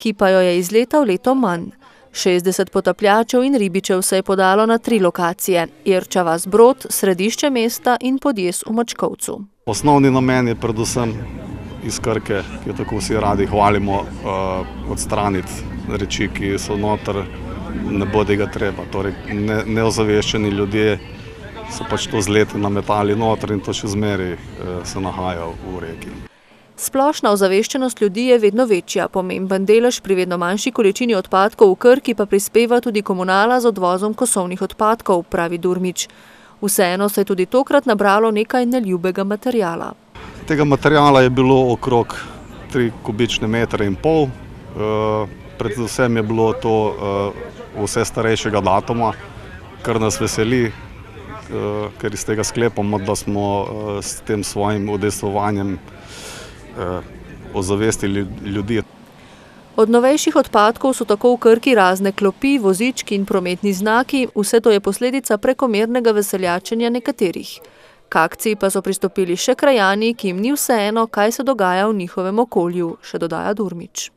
ki pa jo je iz leta v leto manj. 60 potapljačev in ribičev se je podalo na 3 lokacije: Irča vas Brod, središče mesta in Podjes v Mačkovcu. Osnovni namen je predvsem iz Krke, ki jo tako vsi radi hvalimo, odstraniti reči, ki so noter, ne bodi ga treba. Torej, neozaveščeni ljudje so pač to z leti nametali noter in to še zmeraj se nahaja v reki. Splošna ozaveščenost ljudi je vedno večja, pomemben delež pri vedno manjši količini odpadkov v Krki pa prispeva tudi komunala z odvozom kosovnih odpadkov, pravi Durmič. Vseeno se je tudi tokrat nabralo nekaj neljubega materiala. Tega materiala je bilo okrog 3 kubične metre in pol. Predvsem je bilo to vse starejšega datuma, kar nas veseli, ker iz tega sklepamo, da smo s tem svojim udejstvovanjem ozavestili ljudi. Od novejših odpadkov so tako v Krki razne klopi, vozički in prometni znaki, vse to je posledica prekomernega veseljačenja nekaterih. K akciji pa so pristopili še krajani, ki jim ni vseeno, kaj se dogaja v njihovem okolju, še dodaja Durmič.